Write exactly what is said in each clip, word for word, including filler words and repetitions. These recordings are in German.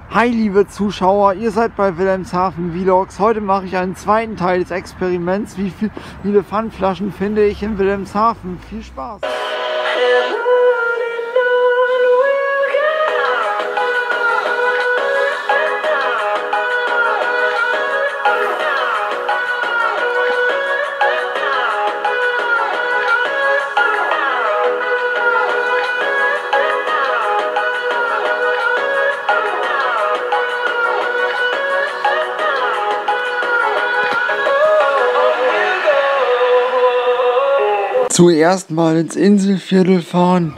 Hi liebe Zuschauer, ihr seid bei Wilhelmshaven Vlogs. Heute mache ich einen zweiten Teil des Experiments. Wie viele Pfandflaschen finde ich in Wilhelmshaven? Viel Spaß! Zuerst mal ins Inselviertel fahren.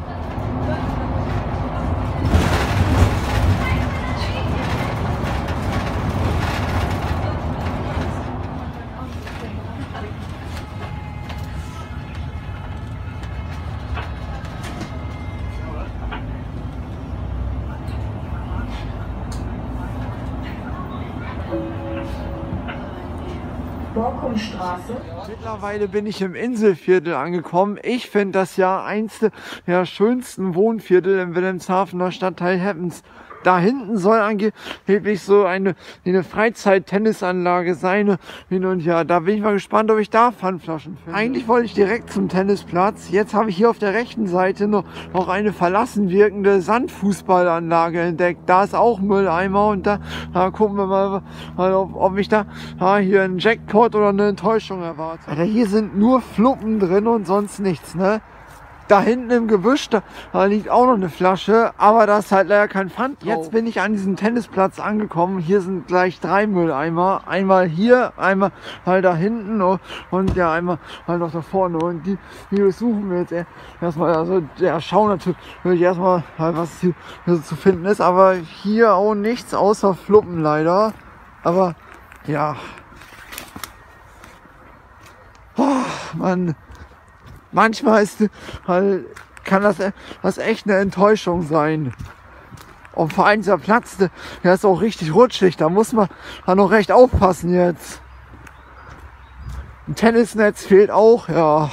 Borkumstraße. Mittlerweile bin ich im Inselviertel angekommen. Ich finde das ja eins der schönsten Wohnviertel im Wilhelmshavener Stadtteil Heppens. Da hinten soll angeblich so eine, eine Freizeit-Tennisanlage sein. Und ja, da bin ich mal gespannt, ob ich da Pfandflaschen finde. Eigentlich wollte ich direkt zum Tennisplatz. Jetzt habe ich hier auf der rechten Seite noch, noch eine verlassen wirkende Sandfußballanlage entdeckt. Da ist auch Mülleimer und da, da gucken wir mal, mal ob, ob mich da ja, hier ein Jackpot oder eine Enttäuschung erwartet. Alter, hier sind nur Fluppen drin und sonst nichts, ne? Da hinten im Gebüsch, da, da liegt auch noch eine Flasche, aber da ist halt leider kein Pfand drauf. Jetzt bin ich an diesem Tennisplatz angekommen. Hier sind gleich drei Mülleimer. Einmal hier, einmal halt da hinten und, und ja, einmal halt noch da vorne. Und die, die suchen wir jetzt erstmal. Also ja, schauen natürlich erstmal, was hier, hier so zu finden ist. Aber hier auch nichts außer Fluppen leider. Aber ja. Oh, Mann. Manchmal ist halt, kann das, das echt eine Enttäuschung sein. Und vor allem dieser Platz, der ist auch richtig rutschig. Da muss man da noch recht aufpassen jetzt. Ein Tennisnetz fehlt auch, ja.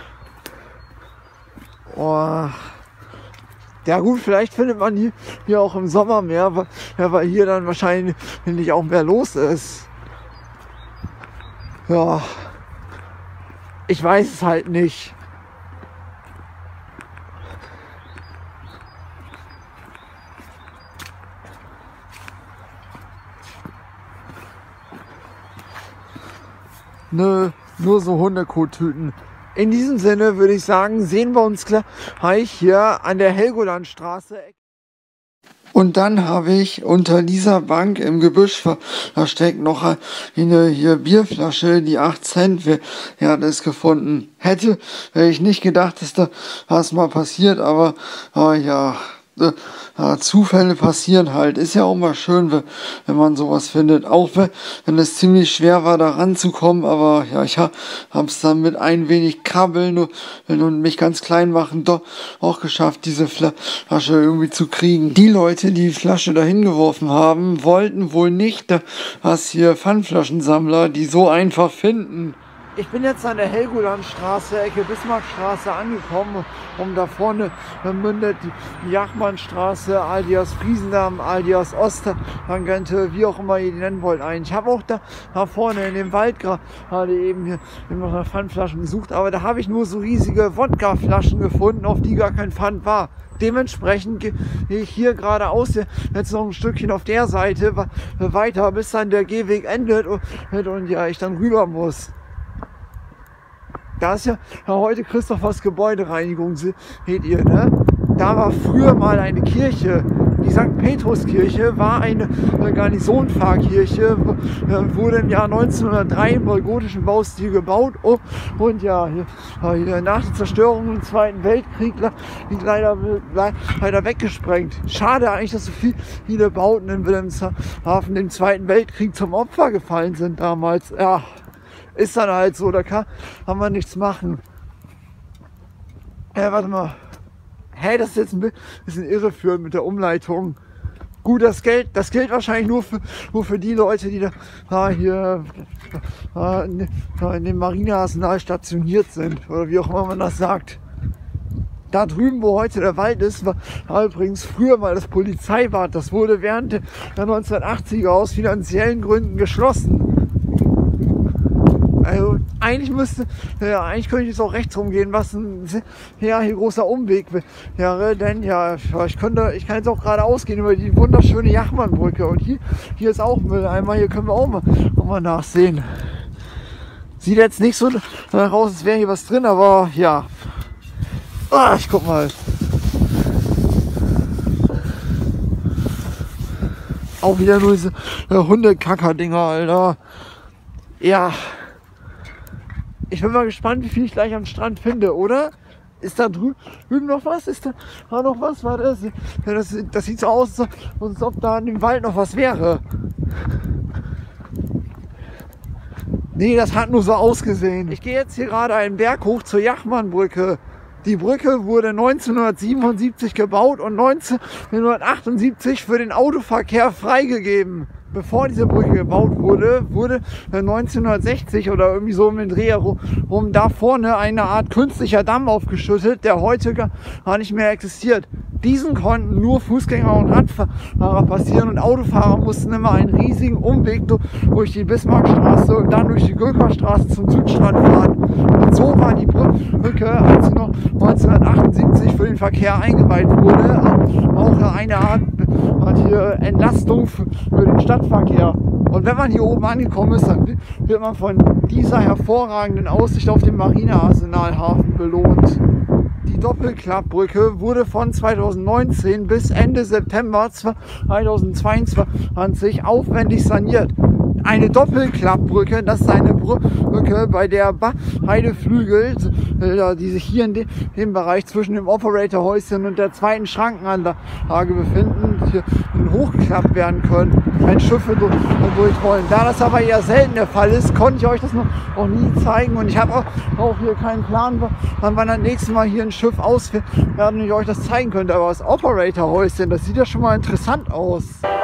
Oh. Ja gut, vielleicht findet man hier, hier auch im Sommer mehr, weil, ja, weil hier dann wahrscheinlich auch mehr los ist. Ja. Ich weiß es halt nicht. Nö, nur so Hundekottüten. In diesem Sinne würde ich sagen, sehen wir uns gleich hier an der Helgolandstraße. Und dann habe ich unter dieser Bank im Gebüsch versteckt noch eine hier Bierflasche, die acht Cent wert ist, gefunden. Hätte ich nicht gedacht, dass da was mal passiert, aber äh, ja... Ja, Zufälle passieren halt. Ist ja auch mal schön, wenn, wenn man sowas findet. Auch wenn, wenn es ziemlich schwer war, da ranzukommen. Aber ja, ich habe es dann mit ein wenig Krabbeln und, und mich ganz klein machen doch auch geschafft, diese Flasche irgendwie zu kriegen. Die Leute, die die Flasche dahin geworfen haben, wollten wohl nicht, dass hier Pfandflaschensammler die so einfach finden. Ich bin jetzt an der Helgolandstraße, Ecke Bismarckstraße angekommen, und da vorne mündet die Jachmannstraße, alias Friesendamm, alias Osttangente, wie auch immer ihr die nennen wollt, ein. Ich habe auch da, da vorne in dem Wald gerade eben hier noch nach Pfandflaschen gesucht, aber da habe ich nur so riesige Wodkaflaschen gefunden, auf die gar kein Pfand war. Dementsprechend gehe ich hier geradeaus, jetzt noch ein Stückchen auf der Seite weiter, bis dann der Gehweg endet und, und ja, ich dann rüber muss. Da ist ja heute Christophers Gebäudereinigung, seht ihr, ne? Da war früher mal eine Kirche. Die Sankt Petruskirche war eine Garnisonpfarrkirche, wurde im Jahr neunzehnhundertdrei im neugotischen Baustil gebaut. Und ja, hier, nach der Zerstörung im Zweiten Weltkrieg liegt leider, leider weggesprengt. Schade eigentlich, dass so viele Bauten in Wilhelmshaven im Zweiten Weltkrieg zum Opfer gefallen sind damals. Ja. Ist dann halt so, da kann, kann man nichts machen. Ja, warte mal. Hä, das ist jetzt ein bisschen irreführend mit der Umleitung. Gut, das Geld, das gilt wahrscheinlich nur für, nur für die Leute, die da, da hier da in, da in dem Marinearsenal stationiert sind. Oder wie auch immer man das sagt. Da drüben, wo heute der Wald ist, war, war übrigens früher mal das Polizeibad. Das wurde während der neunzehnhundertachtziger aus finanziellen Gründen geschlossen. Also eigentlich müsste, ja, eigentlich könnte ich jetzt auch rechts rumgehen, was ein ja, hier großer Umweg wäre, denn ja, ich könnte, ich kann jetzt auch geradeaus gehen über die wunderschöne Jachmannbrücke und hier, hier ist auch Mülleimer, hier können wir auch mal, auch mal nachsehen. Sieht jetzt nicht so raus, als wäre hier was drin, aber ja. Ah, ich guck mal. Auch wieder nur diese äh, Hundekacker-Dinger, Alter. Ja. Ich bin mal gespannt, wie viel ich gleich am Strand finde, oder? Ist da drüben noch was? Ist da noch was? War das? Das, das sieht so aus, als ob da in dem Wald noch was wäre. Nee, das hat nur so ausgesehen. Ich gehe jetzt hier gerade einen Berg hoch zur Jachmannbrücke. Die Brücke wurde neunzehnhundertsiebenundsiebzig gebaut und neunzehnhundertachtundsiebzig für den Autoverkehr freigegeben. Bevor diese Brücke gebaut wurde, wurde neunzehnhundertsechzig oder irgendwie so um den Dreh herum da vorne eine Art künstlicher Damm aufgeschüttet, der heute gar nicht mehr existiert. Diesen konnten nur Fußgänger und Radfahrer passieren und Autofahrer mussten immer einen riesigen Umweg durch die Bismarckstraße und dann durch die Gülperstraße zum Südstrand fahren. Und so war die Brücke, als sie noch neunzehnhundertachtundsiebzig für den Verkehr eingeweiht wurde, auch eine Art hier Entlastung für den Stadtverkehr. Und wenn man hier oben angekommen ist, dann wird man von dieser hervorragenden Aussicht auf den Marinearsenalhafen belohnt. Die Doppelklappbrücke wurde von zweitausendneunzehn bis Ende September zweitausendzweiundzwanzig aufwendig saniert. Eine Doppelklappbrücke, das ist eine Brücke, bei der beide Flügel, die sich hier in dem Bereich zwischen dem Operatorhäuschen und der zweiten Schrankenanlage befinden, hier hochgeklappt werden können, wenn Schiffe durch wollen. Da das aber eher selten der Fall ist, konnte ich euch das noch, noch nie zeigen und ich habe auch, auch hier keinen Plan, wann das nächste Mal hier ein Schiff ausfährt und ich euch das zeigen könnte. Aber das Operatorhäuschen, das sieht ja schon mal interessant aus.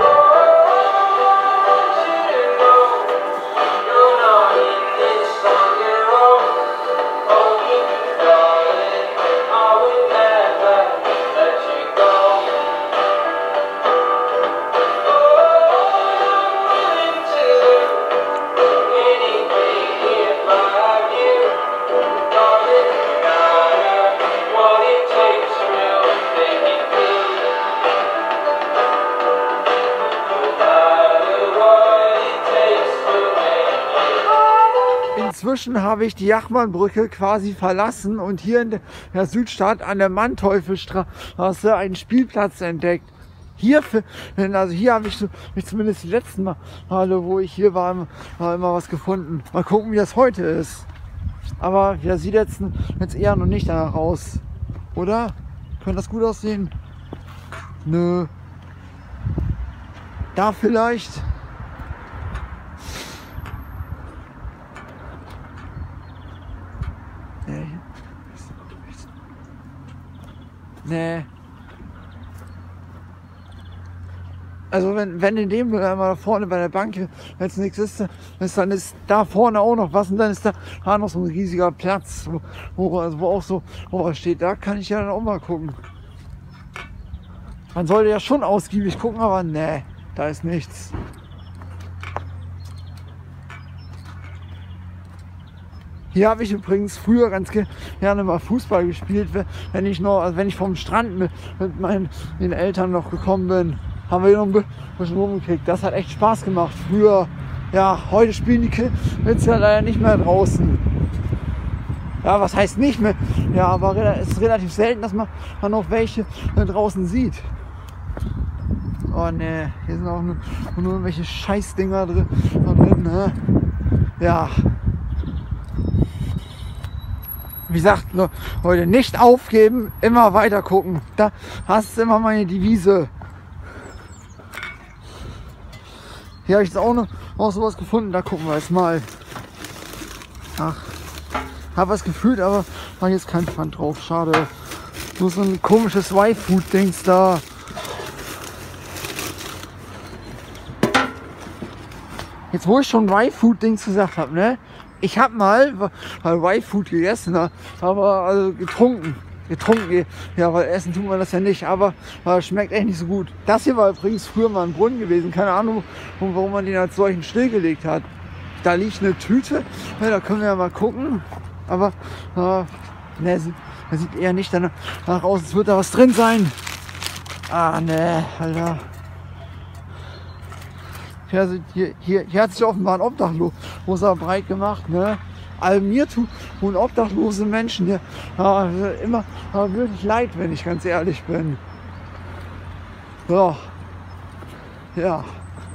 Inzwischen habe ich die Jachmannbrücke quasi verlassen und hier in der Südstadt an der Manteuffelstraße einen Spielplatz entdeckt. Hier, also hier habe ich, so, ich zumindest die letzten Male, wo ich hier war, immer, immer was gefunden. Mal gucken, wie das heute ist. Aber ja, sieht jetzt, jetzt eher noch nicht danach aus. Oder? Könnte das gut aussehen? Nö. Da vielleicht? Nee. Also wenn, wenn in dem Mülleimer da vorne bei der Bank jetzt nichts ist, ist, dann ist da vorne auch noch was und dann ist da noch so ein riesiger Platz, wo, wo, also wo auch so wo was steht. Da kann ich ja dann auch mal gucken. Man sollte ja schon ausgiebig gucken, aber nee, da ist nichts. Hier habe ich übrigens früher ganz gerne mal Fußball gespielt, wenn ich noch, also wenn ich vom Strand mit, mit meinen den Eltern noch gekommen bin, haben wir hier noch ein bisschen rumgekickt. Das hat echt Spaß gemacht. Früher, ja, heute spielen die Kids ja leider nicht mehr draußen. Ja, was heißt nicht mehr? Ja, aber es ist relativ selten, dass man noch welche draußen sieht. Oh ne, hier sind auch nur, nur irgendwelche Scheißdinger drin. drin ne? Ja. Wie gesagt, Leute, nicht aufgeben, immer weiter gucken. Da hast du immer meine Devise. Hier habe ich jetzt auch noch auch sowas gefunden, da gucken wir jetzt mal. Ach, habe was gefühlt, aber war jetzt kein Pfand drauf, schade. Nur so ein komisches Y-Food-Dings da. Jetzt wo ich schon Y-Food-Dings gesagt habe, ne? Ich habe mal Y-Food gegessen, aber also getrunken. getrunken. Ja, weil essen tut man das ja nicht, aber äh, schmeckt echt nicht so gut. Das hier war übrigens früher mal ein Brunnen gewesen. Keine Ahnung, warum man den als solchen stillgelegt hat. Da liegt eine Tüte, ja, da können wir ja mal gucken. Aber äh, ne, das sieht eher nicht danach aus, als würde da was drin sein. Ah, ne, Alter. Hier, hier, hier, hier hat sich offenbar ein Obdachloser breit gemacht, ne? Also mir tun obdachlose Menschen ja, ja, immer ja, wirklich leid, wenn ich ganz ehrlich bin. So. Ja.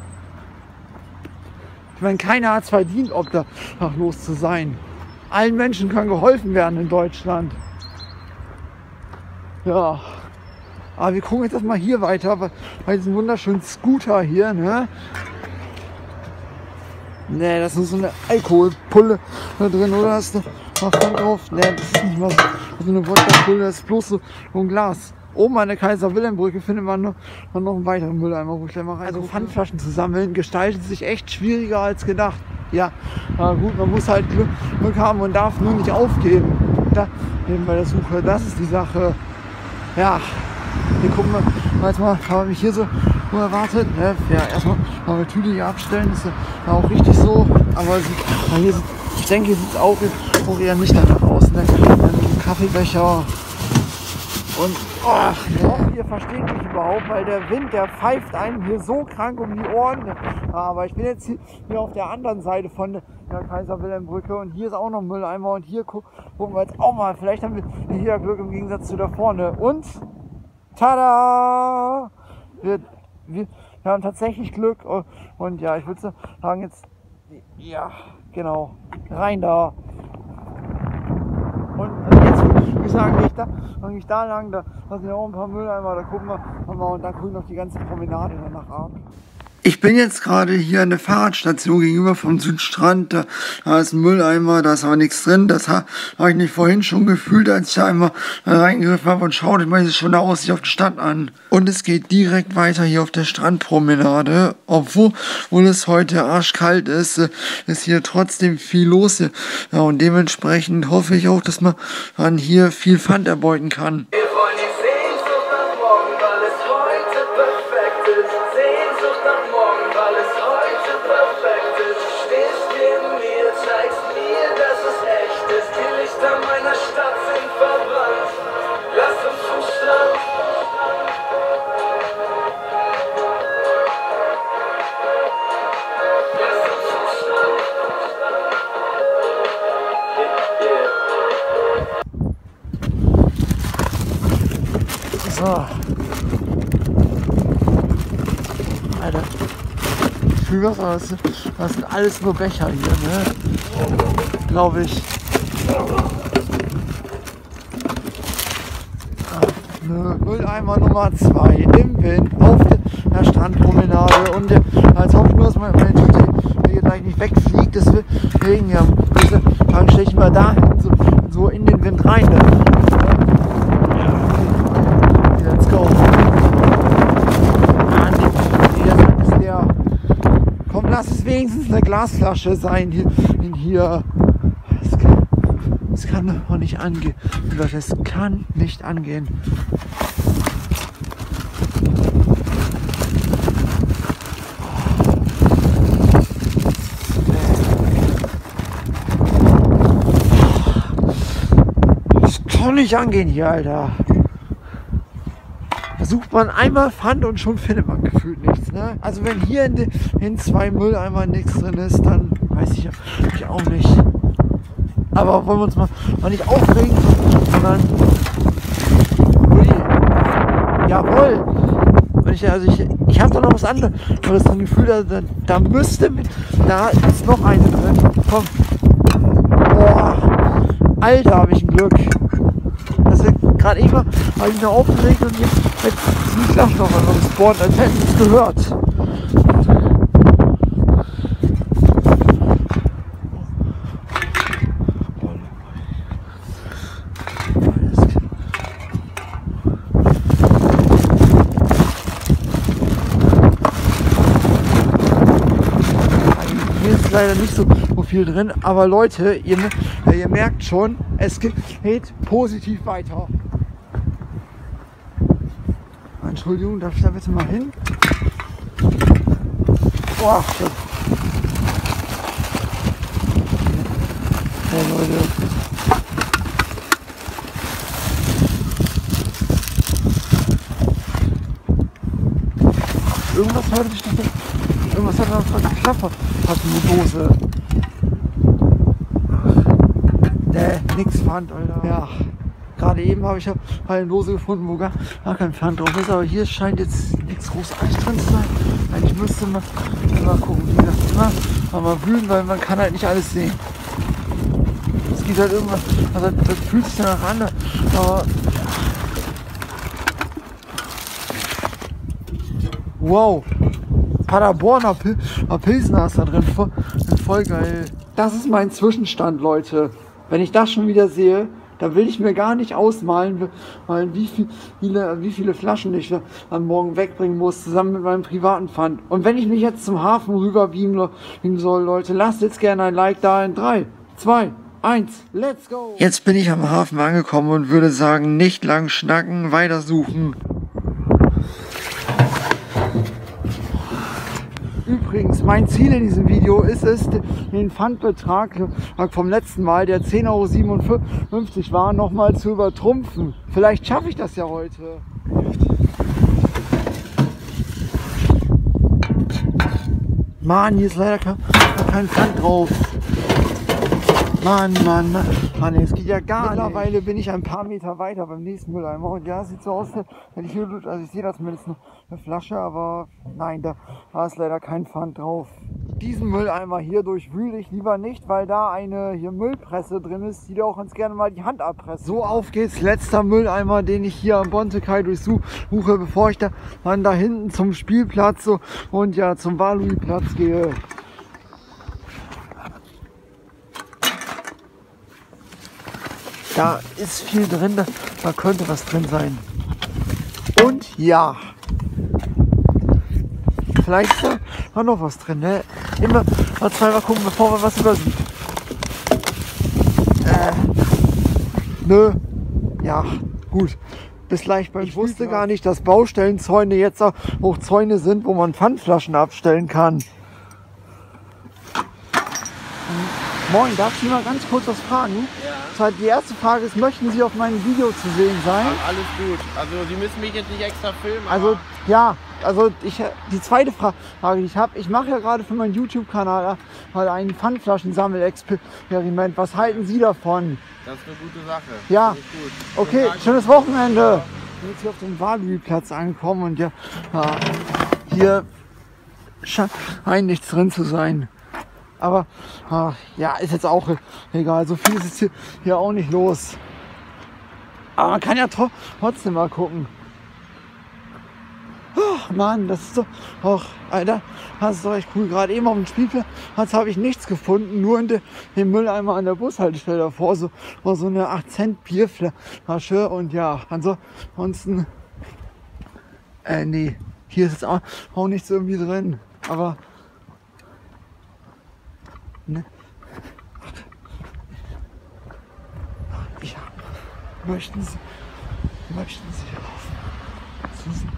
Ich meine, keiner hat es verdient, obdachlos zu sein. Allen Menschen kann geholfen werden in Deutschland. Ja. Aber wir gucken jetzt erstmal hier weiter, bei, bei diesem wunderschönen Scooter hier, ne? Ne, das ist so eine Alkoholpulle da drin, oder? Hast du mal Pfand drauf? Ne, das ist nicht mal so, so eine Wodka-Pulle, das ist bloß so ein Glas. Oben an der Kaiser-Wilhelm-Brücke findet man noch, noch einen weiteren Mülleimer, wo ich gleich mal rein. Also Pfandflaschen zu sammeln gestaltet sich echt schwieriger als gedacht. Ja, aber gut, man muss halt Glück, Glück haben und darf nur nicht aufgeben. Da, eben bei der Suche, das ist die Sache. Ja, hier gucken wir jetzt mal, haben wir mich hier so nur erwartet. Ne? Ja, erstmal mal die Tüte hier abstellen, ist ja auch richtig so. Aber sieht, hier sieht, ich denke, hier sieht es auch, auch eher nicht danach aus. Ne? Ein Kaffeebecher. Und oh, ne? Ihr versteht mich überhaupt, weil der Wind, der pfeift einem hier so krank um die Ohren. Aber ich bin jetzt hier, hier auf der anderen Seite von der Kaiser-Wilhelm-Brücke und hier ist auch noch ein Mülleimer und hier gucken wir jetzt auch mal. Vielleicht haben wir hier Glück im Gegensatz zu da vorne. Und tada! Wir, wir, wir haben tatsächlich Glück und, und ja, ich würde sagen jetzt, ja, genau, rein da. Und jetzt würde ich sagen, gehe ich da, dann gehe ich da lang, da, da sind ja auch ein paar Mülleimer, da gucken wir mal und dann gucken wir noch die ganze Promenade danach ab. Ich bin jetzt gerade hier an der Fahrradstation gegenüber vom Südstrand. Da, da ist ein Mülleimer, da ist aber nichts drin. Das ha, habe ich nicht vorhin schon gefühlt, als ich da einmal reingegriffen habe und schaute mir das schon der Aussicht auf die Stadt an. Und es geht direkt weiter hier auf der Strandpromenade. Obwohl, obwohl es heute arschkalt ist, ist hier trotzdem viel los. Ja, und dementsprechend hoffe ich auch, dass man dann hier viel Pfand erbeuten kann. So. Alter, ich fühle was, aber das, das sind alles nur Becher hier, ne? Glaube ich. Ne, Mülleimer Nummer zwei im Wind auf der Strandpromenade und äh, als hoffe ich nur, dass meine Tüte hier gleich nicht wegfliegt. Deswegen ja, dann stelle ich mal da hin, so, so in den Wind rein. Ne? Let's go. Ah, nee, nee, das ist leer. Komm, lass es wenigstens eine Glasflasche sein hier. In hier. Das kann, das kann doch nicht angehen. Das kann nicht angehen. Das kann nicht angehen hier, Alter. Sucht man einmal Pfand und schon findet man gefühlt nichts. Ne? Also wenn hier in, de, in zwei Mülleimer nichts drin ist, dann weiß ich, ich auch nicht. Aber wollen wir uns mal, mal nicht aufregen, sondern ui, jawohl. Wenn ich, also ich, ich habe da noch was anderes, aber das ist ein Gefühl, da, da, da müsste, da ist noch eine drin. Komm. Boah, Alter, habe ich ein Glück. Das ist gerade eben, habe ich noch aufgeregt und jetzt sind die Flaschen noch an uns Sport, als hätten sie es gehört. Hier ist leider nicht so viel drin, aber Leute, ihr, ihr merkt schon, es geht positiv weiter. Entschuldigung, darf ich da bitte mal hin? Boah, shit. Hey Leute. Irgendwas hört sich doch. Irgendwas hat da geklappert. Hat die Dose. Nee, nix Pfand, Alter. Ja. Gerade eben habe ich ja eine Dose gefunden, wo gar, gar kein Pfand drauf ist, aber hier scheint jetzt nichts großartig drin zu sein. Eigentlich müsste man mal gucken, wie das mal, mal wühlen, weil man kann halt nicht alles sehen. Es geht halt irgendwas, also das fühlt sich danach an, aber wow, Paderborner Pil Pilsner ist da drin, voll, voll geil. Das ist mein Zwischenstand, Leute. Wenn ich das schon wieder sehe, da will ich mir gar nicht ausmalen, wie viele, wie viele Flaschen ich am Morgen wegbringen muss, zusammen mit meinem privaten Pfand. Und wenn ich mich jetzt zum Hafen rüber beamen soll, Leute, lasst jetzt gerne ein Like da in drei, zwei, eins, let's go! Jetzt bin ich am Hafen angekommen und würde sagen, nicht lang schnacken, weiter suchen. Übrigens, mein Ziel in diesem Video ist es, den Pfandbetrag vom letzten Mal, der zehn Euro siebenundfünfzig war, nochmal zu übertrumpfen. Vielleicht schaffe ich das ja heute. Mann, hier ist leider kein, kein Pfand drauf. Mann, Mann, Mann, Mann, es geht ja gar nicht. Mittlerweile bin ich ein paar Meter weiter beim nächsten Mülleimer und ja, es sieht so aus, wenn ich hier, also ich sehe da zumindest noch eine Flasche, aber nein, da, da ist leider kein Pfand drauf. Diesen Mülleimer hier durchwühle ich lieber nicht, weil da eine hier Müllpresse drin ist, die dir auch ganz gerne mal die Hand abpresst. So, auf geht's, letzter Mülleimer, den ich hier am Bontekai durchsuche, bevor ich da, dann da hinten zum Spielplatz so, und ja zum Wahluiplatz gehe. Da ist viel drin, da, da könnte was drin sein. Und ja, vielleicht ist da noch was drin. Ne? Immer mal zweimal gucken, bevor man was übersieht. Äh, nö, ja, gut. Bis gleich beim Ich wusste gar nicht, dass Baustellenzäune jetzt auch Zäune sind, wo man Pfandflaschen abstellen kann. Moin, darf ich Sie mal ganz kurz was fragen? Ja. Die erste Frage ist, möchten Sie auf meinem Video zu sehen sein? Ach, alles gut. Also Sie müssen mich jetzt nicht extra filmen. Also ja, also ich, die zweite Frage, die ich habe, ich mache ja gerade für meinen YouTube-Kanal ein Pfandflaschen-Sammelexperiment. Was halten Sie davon? Das ist eine gute Sache. Ja, gut. Okay, schönes Wochenende. Ja. Ich bin jetzt hier auf dem Wahluiplatz angekommen und ja, hier scheint nichts drin zu sein. Aber ach, ja, ist jetzt auch egal. So viel ist jetzt hier, hier auch nicht los. Aber man kann ja tro trotzdem mal gucken. Oh, Mann, das ist so. Och, Alter, das ist doch echt cool. Gerade eben auf dem Spielplatz habe ich nichts gefunden. Nur in de, dem Mülleimer an der Bushaltestelle davor. So, so eine acht Cent Bierflasche. Und ja, ansonsten. Äh, nee. Hier ist jetzt auch, auch nichts irgendwie drin. Aber. Ne? Ja, möchten Sie, möchten Sie auf diesen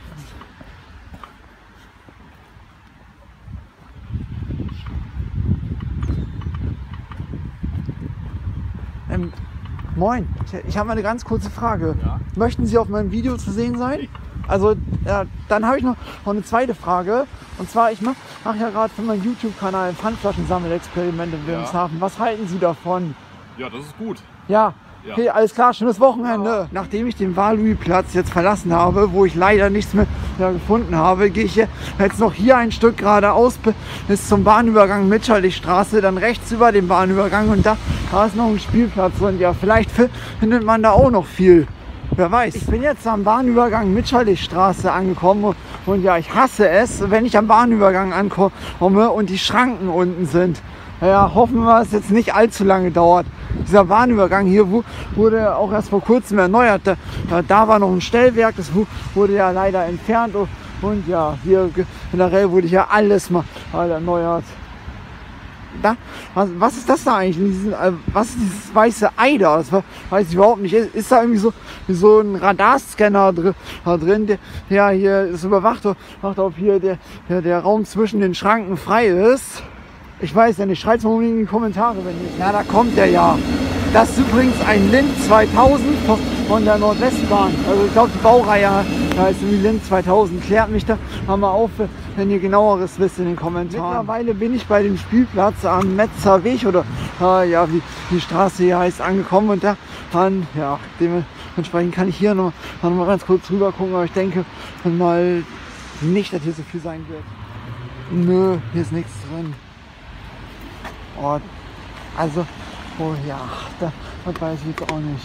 ähm, moin, ich, ich habe mal eine ganz kurze Frage. Ja? Möchten Sie auf meinem Video zu sehen sein? Also, ja, dann habe ich noch, noch eine zweite Frage. Und zwar, ich mache mach ja gerade für meinen YouTube-Kanal ein Pfandflaschen-Sammelexperiment in Wilhelmshaven. Ja. Was halten Sie davon? Ja, das ist gut. Ja, ja. Okay, alles klar, schönes Wochenende. Ja. Nachdem ich den Wahluiplatz jetzt verlassen habe, wo ich leider nichts mehr ja, gefunden habe, gehe ich jetzt noch hier ein Stück geradeaus bis zum Bahnübergang Mitschalligstraße, dann rechts über den Bahnübergang und da, da ist noch ein Spielplatz und ja, vielleicht findet man da auch noch viel. Wer weiß. Ich bin jetzt am Bahnübergang Mitschalligstraße angekommen und ja, ich hasse es, wenn ich am Bahnübergang ankomme und die Schranken unten sind. Ja, hoffen wir, dass es jetzt nicht allzu lange dauert. Dieser Bahnübergang hier wurde auch erst vor kurzem erneuert. Da, da war noch ein Stellwerk, das wurde ja leider entfernt und ja, hier generell wurde hier alles mal erneuert. da, was, was ist das da eigentlich? In diesen, äh, was ist dieses weiße Ei da? Das weiß ich überhaupt nicht. Ist, ist da irgendwie so, so ein Radarscanner drin, da drin, der ja, hier ist überwacht, macht, ob hier der, der, der Raum zwischen den Schranken frei ist. Ich weiß ja nicht, schreibt es mal unbedingt in die Kommentare, wenn nicht. Ja, da kommt der ja. Das ist übrigens ein Lindt zweitausend von, von der Nordwestbahn. Also ich glaube, die Baureihe heißt irgendwie Lindt zweitausend. Klärt mich da mal auf, wenn ihr genaueres wisst in den Kommentaren. Mittlerweile bin ich bei dem Spielplatz am Metzer Weg oder äh, ja, wie die Straße hier heißt, angekommen. Und da dann, ja, dementsprechend kann ich hier noch, noch mal ganz kurz rüber gucken. Aber ich denke mal nicht, dass hier so viel sein wird. Nö, hier ist nichts drin. Oh, also, oh ja, da, das weiß ich jetzt auch nicht.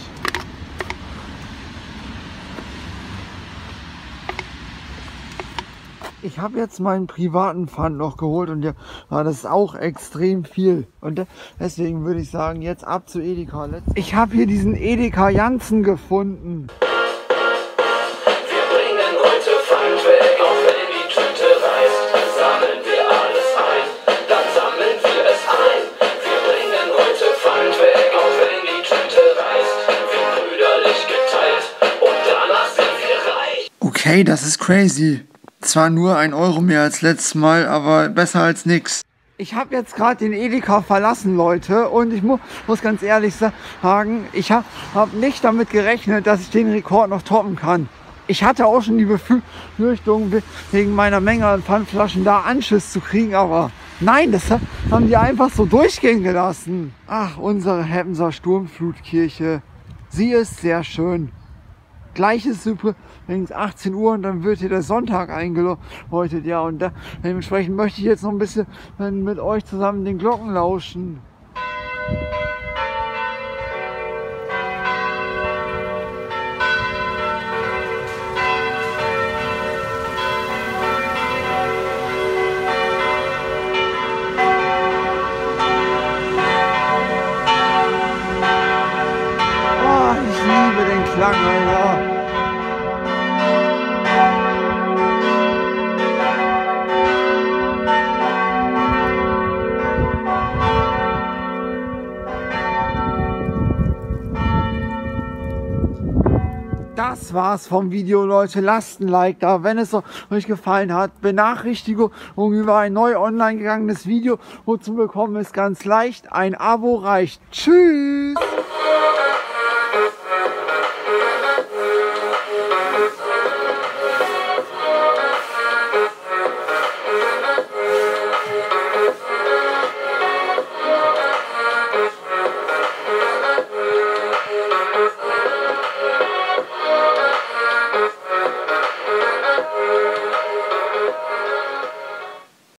Ich habe jetzt meinen privaten Pfand noch geholt und ja, das ist auch extrem viel. Und deswegen würde ich sagen, jetzt ab zu Edeka. Ich habe hier diesen Edeka Janssen gefunden. Wir bringen heute Pfand weg, auch wenn die Tüte reißt, sammeln wir alles ein, dann sammeln wir es ein. Wir bringen heute Pfand weg, auch wenn die Tüte reißt, wird brüderlich geteilt und danach sind wir reich. Okay, das ist crazy. Zwar nur ein Euro mehr als letztes Mal, aber besser als nix. Ich habe jetzt gerade den Edeka verlassen, Leute, und ich mu muss ganz ehrlich sagen, ich habe hab nicht damit gerechnet, dass ich den Rekord noch toppen kann. Ich hatte auch schon die Befürchtung, wegen meiner Menge an Pfandflaschen da Anschiss zu kriegen, aber nein, das haben die einfach so durchgehen gelassen. Ach, unsere Heppenser Sturmflutkirche, sie ist sehr schön. Gleich ist übrigens achtzehn Uhr und dann wird hier der Sonntag eingeläutet. Ja, und da, dementsprechend möchte ich jetzt noch ein bisschen mit euch zusammen den Glocken lauschen. Oh, ich liebe den Klang, Alter. Das war's vom Video, Leute. Lasst ein Like da, wenn es euch gefallen hat. Benachrichtigung über ein neu online gegangenes Video zu bekommen ist ganz leicht. Ein Abo reicht. Tschüss!